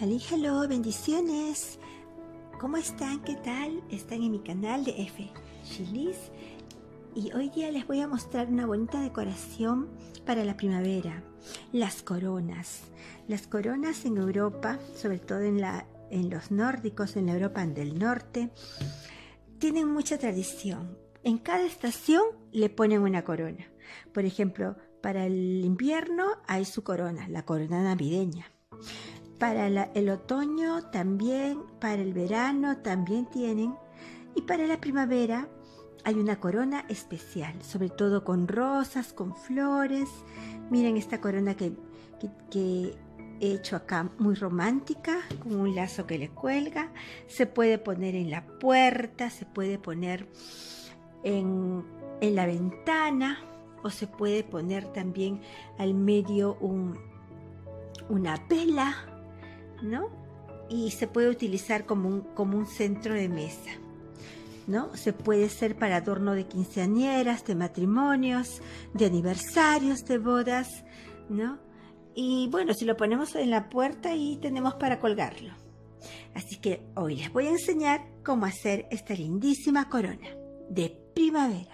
Hello, bendiciones. ¿Cómo están? ¿Qué tal? Están en mi canal de F. Chilis. Y hoy día les voy a mostrar una bonita decoración para la primavera. Las coronas. Las coronas en Europa, sobre todo en los nórdicos, en la Europa del norte, tienen mucha tradición. En cada estación le ponen una corona. Por ejemplo, para el invierno hay su corona, la corona navideña. Para el otoño también, para el verano también tienen. Y para la primavera hay una corona especial, sobre todo con rosas, con flores. Miren esta corona que he hecho acá, muy romántica, con un lazo que le cuelga. Se puede poner en la puerta, se puede poner en la ventana, o se puede poner también al medio una vela, ¿no? Y se puede utilizar como un centro de mesa, ¿no? Se puede ser para adorno de quinceañeras, de matrimonios, de aniversarios, de bodas, ¿no? Y bueno, si lo ponemos en la puerta, ahí tenemos para colgarlo. Así que hoy les voy a enseñar cómo hacer esta lindísima corona de primavera.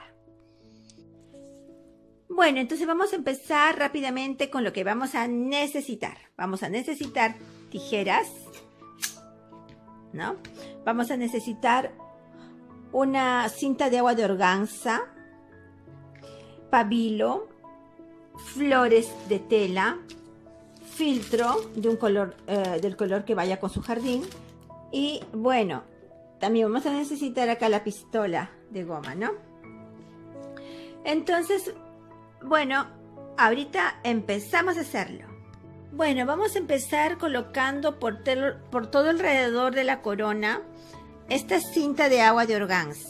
Bueno, entonces vamos a empezar rápidamente con lo que vamos a necesitar. Vamos a necesitar tijeras, ¿no? Vamos a necesitar una cinta de agua de organza, pabilo, flores de tela, filtro de un color, del color que vaya con su jardín. Y bueno, también vamos a necesitar acá la pistola de goma, ¿no? Entonces, bueno, ahorita empezamos a hacerlo. Bueno, vamos a empezar colocando por todo alrededor de la corona esta cinta de agua de organza.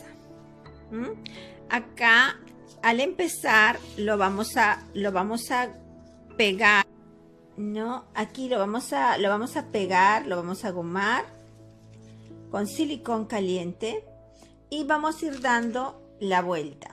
Acá, al empezar, lo vamos a pegar, ¿no? Aquí lo vamos a pegar, lo vamos a gomar con silicón caliente y vamos a ir dando la vuelta.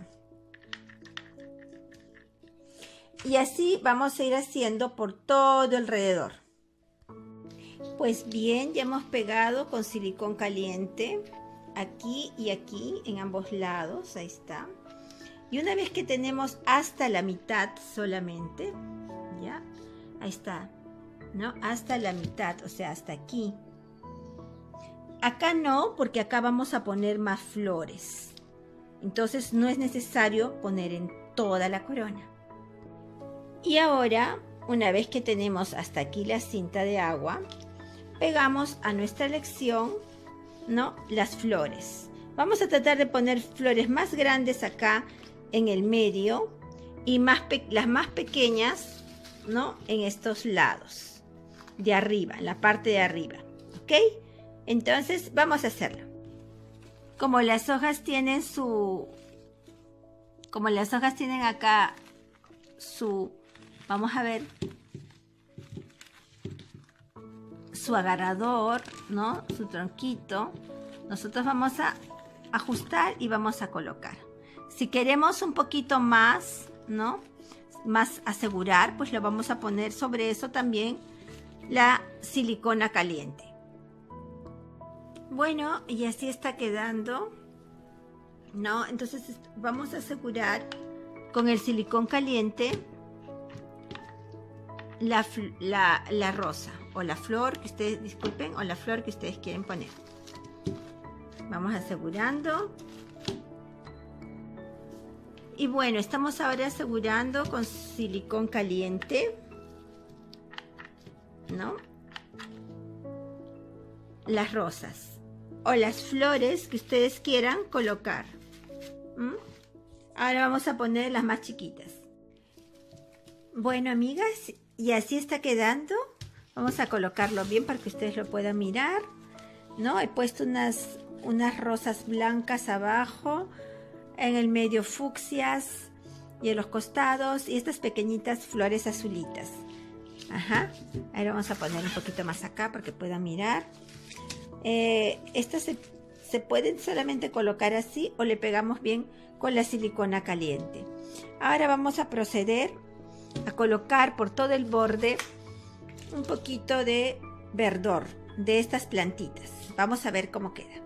Y así vamos a ir haciendo por todo alrededor. Pues bien, ya hemos pegado con silicón caliente aquí y aquí en ambos lados, ahí está. Y una vez que tenemos hasta la mitad solamente, ya, ahí está, ¿no? Hasta la mitad, o sea, hasta aquí. Acá no, porque acá vamos a poner más flores. Entonces no es necesario poner en toda la corona. Y ahora, una vez que tenemos hasta aquí la cinta de agua, pegamos a nuestra elección, ¿no? Las flores. Vamos a tratar de poner flores más grandes acá en el medio y las más pequeñas, ¿no? En estos lados, de arriba, en la parte de arriba, ¿ok? Entonces, vamos a hacerlo. Como las hojas tienen acá vamos a ver, su agarrador, ¿no? Su tronquito. Nosotros vamos a ajustar y vamos a colocar. Si queremos un poquito más, ¿no? Más asegurar, pues lo vamos a poner sobre eso también la silicona caliente. Bueno, y así está quedando, ¿no? Entonces vamos a asegurar con el silicón caliente la rosa o la flor que ustedes, disculpen, o la flor que ustedes quieren poner. Vamos asegurando. Y bueno, estamos ahora asegurando con silicón caliente, ¿no? Las rosas o las flores que ustedes quieran colocar. Ahora vamos a poner las más chiquitas. Bueno, amigas, y así está quedando. Vamos a colocarlo bien para que ustedes lo puedan mirar, ¿no? He puesto unas rosas blancas abajo, en el medio fucsias y en los costados, y estas pequeñitas flores azulitas. Ajá. Ahora vamos a poner un poquito más acá para que puedan mirar. Estas se pueden solamente colocar así o le pegamos bien con la silicona caliente. Ahora vamos a proceder a colocar por todo el borde un poquito de verdor de estas plantitas. Vamos a ver cómo queda.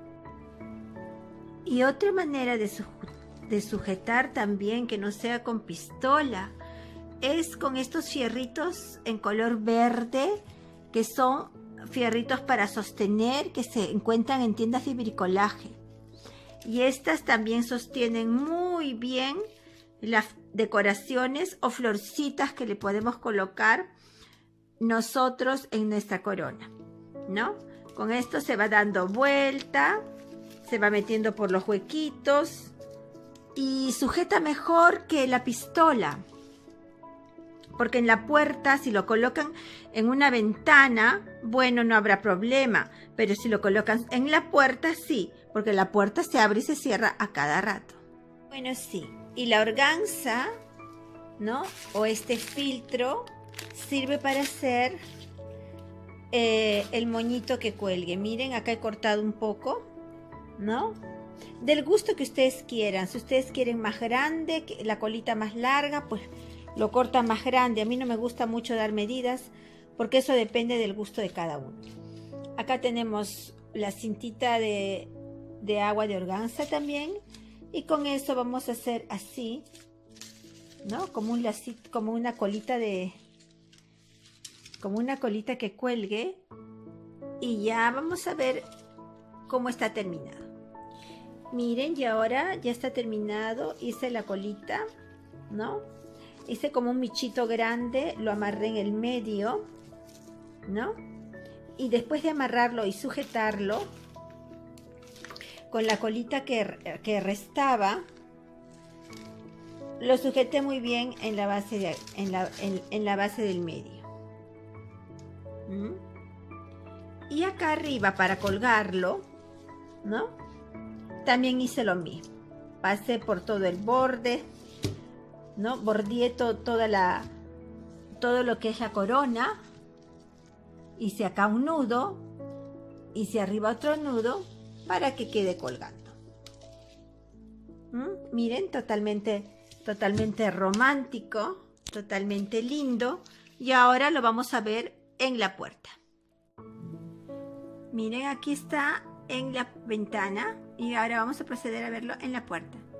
Y otra manera de sujetar también, que no sea con pistola, es con estos fierritos en color verde, que son fierritos para sostener, que se encuentran en tiendas de bricolaje. Y estas también sostienen muy bien las decoraciones o florcitas que le podemos colocar nosotros en nuestra corona, ¿no? Con esto se va dando vuelta, se va metiendo por los huequitos y sujeta mejor que la pistola. Porque en la puerta, si lo colocan en una ventana, bueno, no habrá problema. Pero si lo colocan en la puerta, sí. Porque la puerta se abre y se cierra a cada rato. Bueno, sí. Y la organza, ¿no? O este filtro sirve para hacer el moñito que cuelgue. Miren, acá he cortado un poco, ¿no? Del gusto que ustedes quieran. Si ustedes quieren más grande, la colita más larga, pues lo cortan más grande. A mí no me gusta mucho dar medidas porque eso depende del gusto de cada uno. Acá tenemos la cintita de agua de organza también, y con eso vamos a hacer así, ¿no? Como un lacito, como una colita que cuelgue, y ya vamos a ver cómo está terminado. Miren, y ahora ya está terminado. Hice la colita, ¿no? Hice como un michito grande, lo amarré en el medio, ¿no? Y después de amarrarlo y sujetarlo, con la colita que restaba, lo sujeté muy bien en la base, en la base del medio. Y acá arriba, para colgarlo, ¿no? También hice lo mismo. Pasé por todo el borde, ¿no? Bordeé todo lo que es la corona. Hice acá un nudo, hice arriba otro nudo para que quede colgando. Miren, totalmente romántico, totalmente lindo. Y ahora lo vamos a ver en la puerta. Miren, aquí está en la ventana, y ahora vamos a proceder a verlo en la puerta.